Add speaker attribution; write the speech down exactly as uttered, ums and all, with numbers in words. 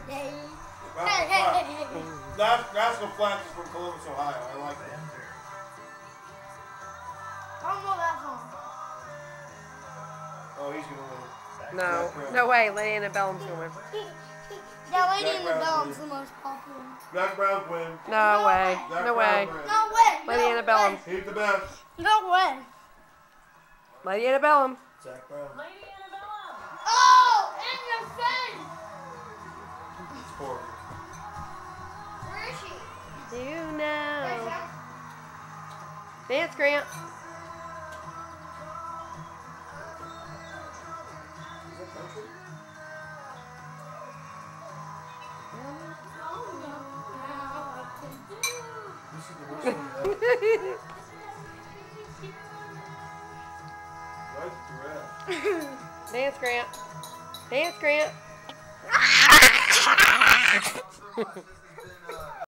Speaker 1: That's Rascal Flatts is from Columbus, Ohio. I like that.
Speaker 2: I don't know that song.
Speaker 1: Oh, he's gonna win.
Speaker 3: No, no way. Lady Antebellum's gonna win.
Speaker 2: Yeah, Lady Antebellum's the most popular.
Speaker 1: Jack Brown's win.
Speaker 3: No way. No way.
Speaker 2: No way.
Speaker 3: Lady Antebellum.
Speaker 1: He's the best.
Speaker 2: No way.
Speaker 3: Lady Antebellum.
Speaker 1: Jack Brown.
Speaker 4: Lady Antebellum.
Speaker 2: Oh, in your face.
Speaker 1: It's horrible.
Speaker 2: Where is she?
Speaker 3: You know. Dance, Grant.
Speaker 1: Is that country? This is the worst one ever. Why's the red?
Speaker 3: Dance, Grant. Dance, Grant.